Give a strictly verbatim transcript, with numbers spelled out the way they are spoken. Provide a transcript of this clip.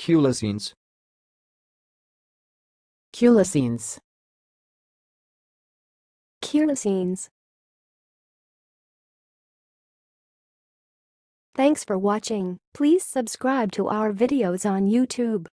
Culicines. Culicines. Culicines. Thanks for watching. Please subscribe to our videos on YouTube.